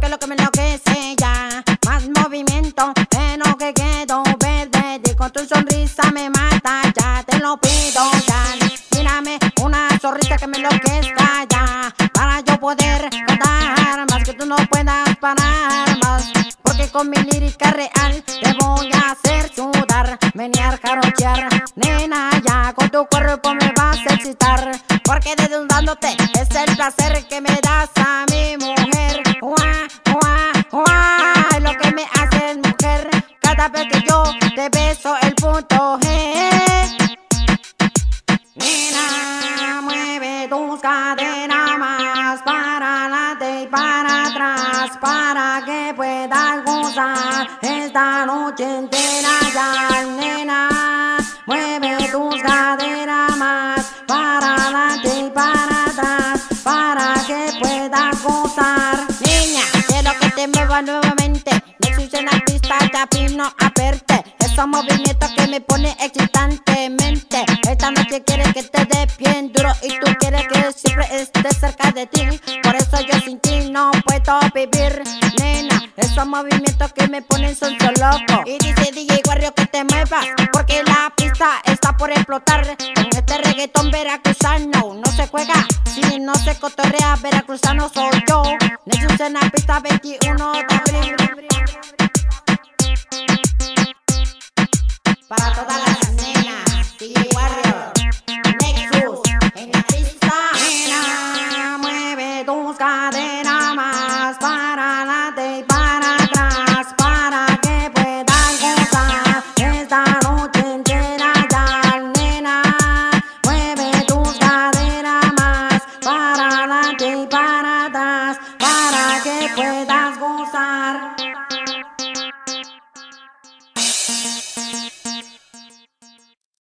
porque lo que me enloquece ya. Más movimiento de lo que quiero ver de ti. Con tu sonrisa me mata, ya te lo pido ya. Mírame una sonrisa que me enloquezca ya, para yo poder cantar más, que tú no puedas parar más. Porque con mi lírica real te voy a hacer sudar, menear, jarochear. Nena, ya con tu cuerpo me vas a excitar, porque desnudándote es el placer que me das a mi mujer. Uah, uah, uah, es lo que me haces mujer, cada vez que yo te beso el punto G. Nena, mueve tus caderas más para adelante y para atrás, para que puedas gozar esta noche entera ya. Nena, mueve tus caderas más para adelante y para atrás, para que puedas gozar. Niña, quiero que te muevas nuevamente, no soy en la pista, ya vino a verte. Esos movimientos que me ponen excitantemente. Esta noche quieres que te dé bien duro y tú quieres que siempre esté cerca de ti. Por eso yo sin ti no puedo vivir. Nena, esos movimientos que me ponen son so locos. Y dice DJ Warrior que te muevas, porque la pista está por explotar. Con este reggaetón veracruzano no se juega, si no se cotorrea, veracruzano soy yo. Nexus en la pista 21 de abril.